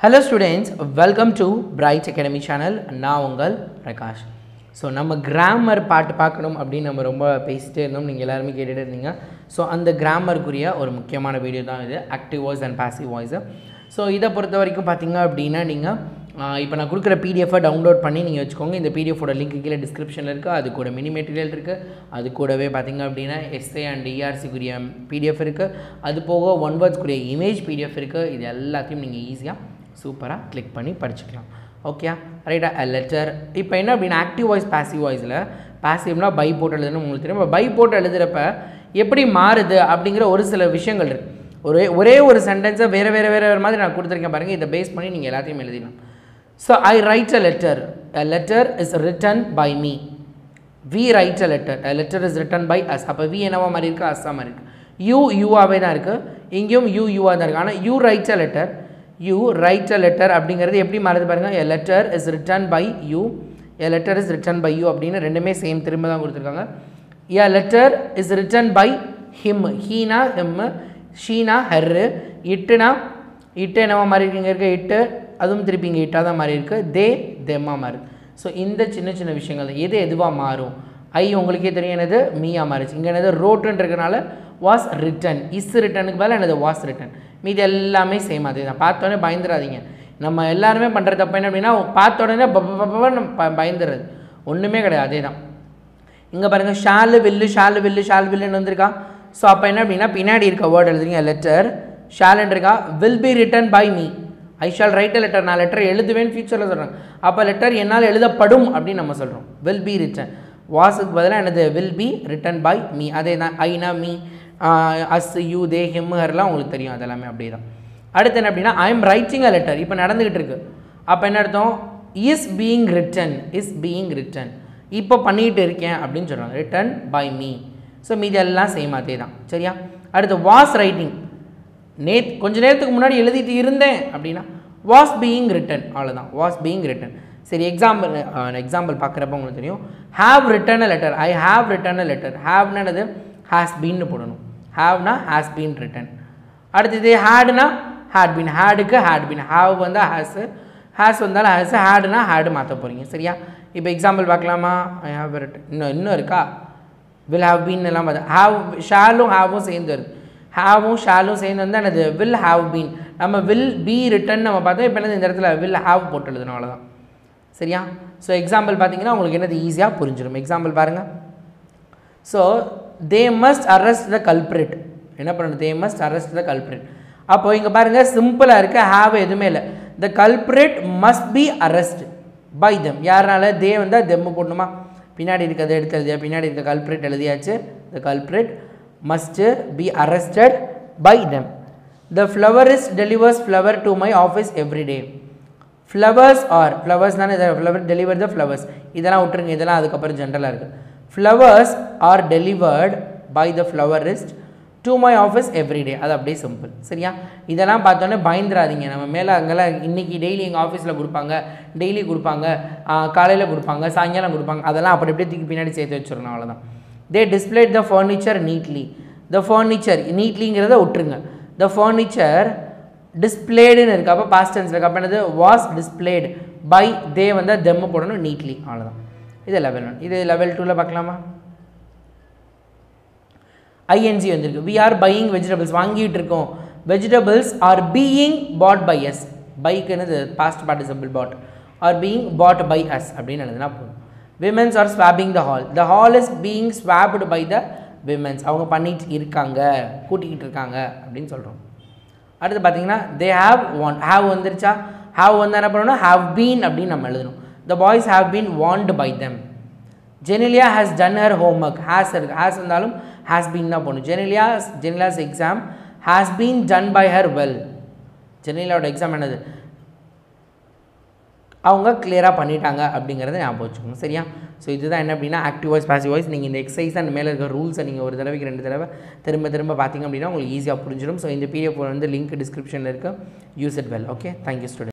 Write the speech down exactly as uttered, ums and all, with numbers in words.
Hello students, welcome to Bright Academy channel. நான் உங்கள் Prakash. So நம்ம கிராமர் பாட்டு பார்க்கணும் அப்படின்னு நம்ம ரொம்ப பேசிகிட்டே இருந்தோம், நீங்கள் எல்லாருமே கேட்டுகிட்டே இருந்தீங்க. ஸோ அந்த கிராமருக்குரிய ஒரு முக்கியமான வீடியோ தான் இது, active voice and passive voice. So இதை பொறுத்த வரைக்கும் பார்த்தீங்க அப்படின்னா நீங்கள் இப்போ நான் கொடுக்குற பிடிஎஃபை டவுன்லோட் பண்ணி நீங்கள் வச்சுக்கோங்க. இந்த பிடிஎஃபோட லிங்க் கீழே டிஸ்கிரிப்ஷனில் இருக்குது. அது கூட மினி மெட்டீரியல் இருக்குது. அது கூடவே பார்த்திங்க அப்படின்னா எஸ்ஏ அண்ட் இஆர்சிக்குரிய பிடிஎஃப் இருக்குது. அது போக ஒன் வேர்ட்ஸ்க்குரிய இமேஜ் பிடிஎஃப் இருக்குது. இது எல்லாத்தையும் நீங்கள் ஈஸியாக சூப்பராக கிளிக் பண்ணி படிச்சுக்கலாம். ஓகே ரைட்டா. லெட்டர் இப்போ என்ன அப்படின்னா ஆக்டிவ் வாய்ஸ் பாசிவ் வாய்ஸில் பாசிவ்னா பை போட்டு எழுதுன்னு உங்களுக்கு தெரியும். இப்போ பை போட்டு எழுதுகிறப்ப எப்படி மாறுது அப்படிங்கிற ஒரு சில விஷயங்கள் இருக்குது. ஒரே ஒரே ஒரு சென்டென்ஸை வேறு வேறு வேறு வேறு மாதிரி நான் கொடுத்துருக்கேன் பாருங்கள். இதை பேஸ் பண்ணி நீங்கள் எல்லாத்தையும் எழுதிடலாம். So I write a letter. A letter is written by me. We write a letter. A letter is written by us. அப்போ வி என்னவா மாதிரி இருக்குது, அஸ்ஸா மாதிரி இருக்குது. யூ யூவாகவே தான் இருக்குது, இங்கேயும் யூ யூவாக தான் இருக்குது. ஆனால் you write a letter, you write a letter அப்படிங்கிறது எப்படி மாறுது பாருங்கள். A letter is written by you, a letter is written by you அப்படின்னு ரெண்டுமே சேம் திரும்ப தான் கொடுத்துருக்காங்க. A letter is written by him. ஹீனா ஹிம், ஷீனா ஹர்ரு, இட்டுனா இட்டு என்னவா மாதிரி இருக்குங்க இருக்க இட்டு, அதுவும் திருப்பி இங்கே இட்டாக தான் மாறி இருக்குது. தே தெம்மா மாறு. ஸோ இந்த சின்ன சின்ன விஷயங்கள் எது எதுவாக மாறும். ஐ உங்களுக்கே தெரியும் என்னது மீயா மாறிச்சு. இங்கே என்னது ரோட்டுன்னு இருக்கிறனால வாஸ் ரிட்டன். இஸ் ரிட்டனுக்கு மேலே என்னது வாஸ் ரிட்டன். மீது எல்லாமே சேம் அதே தான். பார்த்தோன்னே பயந்துடாதீங்க. நம்ம எல்லாருமே பண்ணுற தப்பு என்ன அப்படின்னா பார்த்த உடனே ப பயந்துடுறது ஒன்றுமே கிடையாது. அதே தான் இங்கே பாருங்கள். ஷாலு வில்லு ஷாலு வில்லு ஷால் வில்லுன்னு வந்திருக்கா. ஸோ அப்போ என்ன அப்படின்னா பின்னாடி இருக்க வேர்டு எழுதுறீங்க. லெட்டர் ஷாலுன்னு இருக்கா. Will be written by me. I shall write a letter. நான் லெட்டர் எழுதுவேன்னு ஃபியூச்சரில் சொல்கிறேன். அப்போ லெட்டர் என்னால் எழுதப்படும் அப்படின்னு நம்ம சொல்கிறோம். Will be return. வாஸுக்கு பதிலாக என்னது will be written by me. அதே தான் ஐனா me, us you they him ஹர்லாம் உங்களுக்கு தெரியும். அதெல்லாமே அப்படியே தான். அடுத்து என்ன அப்படின்னா I am writing a letter. இப்போ நடந்துக்கிட்டு இருக்கு. அப்போ என்ன அர்த்தம், is being written. Is being written இப்போ பண்ணிகிட்டு இருக்கேன் அப்படின்னு சொல்கிறாங்க. Return by me. ஸோ மீதி எல்லாம் சேம் அதே தான். சரியா. அடுத்து வாஸ் ரைட்டிங். நேத் கொஞ்ச நேரத்துக்கு முன்னாடி எழுதிட்டு இருந்தேன் அப்படின்னா வாஸ் பீயிங் ரிட்டன். அவ்வளோதான், வாஸ் பீயிங் ரிட்டன். சரி, எக்ஸாம்பிள் எக்ஸாம்பிள் பார்க்குறப்ப உங்களுக்கு தெரியும். Have written a letter. I have written a letter. ஹாவ்னா என்னது ஹாஸ் பீன்னு போடணும். ஹாவ்னா ஹாஸ் பீன் ரிட்டன். அடுத்தது ஹேடுனா ஹேட் பீன். ஹேடுக்கு ஹேட் பீன். ஹாவ் வந்தால் ஹேஸு, ஹேஸ் வந்தாலும் ஹேஸு, ஹேடுனா ஹேடு மாற்ற போகிறீங்க. சரியா. இப்போ எக்ஸாம்பிள் பார்க்கலாமா. I have written. இன்னும் இன்னும் இருக்கா. வில் ஹாவ் பீன் எல்லாம் பார்த்தா ஹாவ் ஷாலும் ஹாவும் சேர்ந்து வருது. ஹாவும் ஷாலும் சேர்ந்து வந்து என்னது வில் ஹாவ் பீன். நம்ம வில் பி ரிட்டன் நம்ம பார்த்தோம். இப்போ என்னது இந்த இடத்துல வில் ஹாவ் போட்டு எழுதணும். அவ்வளோதான். சரியா. ஸோ எக்ஸாம்பிள் பார்த்தீங்கன்னா உங்களுக்கு என்னது ஈஸியாக புரிஞ்சிடும். எக்ஸாம்பிள் பாருங்கள். So they must arrest the culprit. என்ன பண்ணணும், they must arrest the culprit. அப்போ இங்கே பாருங்கள் சிம்பிளாக இருக்குது. ஹாவ் எதுவுமே இல்லை. The culprit must be arrest by them. யாருனால தே வந்தால் தெம்மு போடணுமா. பின்னாடி இருக்கிறத எடுத்து எழுதியா. பின்னாடி இருக்க கல்ப்ரிட் எழுதியாச்சு. The culprit must be arrested by them. The florist delivers flower to my office every day. Flowers are flowers தானே ஃப்ளவர் டெலிவர் த ஃப்ளவர்ஸ். இதெல்லாம் விட்டுருங்க, இதெல்லாம் அதுக்கப்புறம் ஜென்ரலாக இருக்குது. Flowers are delivered by the florist to my office every day. அது அப்படியே simple. சரியா. இதெல்லாம் பார்த்தோன்னே பயந்துடாதீங்க. நம்ம மேலே அங்கெல்லாம் இன்றைக்கி டெய்லி எங்கள் ஆஃபீஸில் கொடுப்பாங்க, டெய்லி கொடுப்பாங்க, காலையில் கொடுப்பாங்க, சாயங்காலம் கொடுப்பாங்க, அதெல்லாம் அப்படி அப்படியே தூக்கி பின்னாடி சேர்த்து வச்சிடணும். அவ்வளோதான். They displayed the furniture neatly. The furniture நீட்லிங்கிறத விட்டுருங்க. த ஃபர்னிச்சர் டிஸ்பிளேடுன்னு இருக்குது. அப்போ பாஸ்ட் டென்ஸில் இருக்குது. அப்போ என்னது வாஸ் டிஸ்பிளேடு பை தே வந்து தெம்மு போடணும். நீட்லி. அவ்வளோதான். இது லெவல் ஒன். இது லெவல் டூவில் பார்க்கலாமா. ஐஎன்ஜி வந்திருக்கு. We are buying vegetables. வாங்கிட்டு இருக்கோம். Vegetables are being bought by us. பைக்கு என்னது past participle bought. Are being bought by us அப்படின்னு எழுதுனா போதும். Women's are swapping the hall. The hall is being swapped by the women's. அவங்க பண்ணிட்டு இருக்காங்க, கூட்டிக்கிட்டு இருக்காங்க அப்படின்னு சொல்கிறோம். அடுத்து பார்த்தீங்கன்னா தே ஹாவ் ஒன். ஹாவ் வந்துருச்சா. ஹாவ் வந்து என்ன பண்ணணும், ஹாவ் பீன் அப்படின்னு நம்ம எழுதணும். The boys have been warned by them. Genelia has done her homework. Has இருக்கு. has வந்தாலும் has been தான் போகணும். Genelia Genelia's exam has been done by her well. Geneliaவோட எக்ஸாம் என்னது அவங்க கிளியராக பண்ணிட்டாங்க அப்படிங்கிறத ஞாபகம் வச்சுக்கோங்க. சரியா. ஸோ இதுதான் என்ன அப்படின்னா ஆக்டிவ் வாய்ஸ் பாசிவ் வாய்ஸ். நீங்கள் இந்த எக்ஸசைஸ் அண்ட் மேலே இருக்கிற ரூல்ஸை நீங்கள் ஒரு தடவைக்கு ரெண்டு தடவை திரும்ப திரும்ப பார்த்தீங்க அப்படின்னா உங்களுக்கு ஈஸியாக புரிஞ்சிடும். ஸோ இந்த பிடிஎஃப் வந்து லிங்க் டிஸ்கிரிப்ஷனில் இருக்குது. Use it well. Okay, thank you student.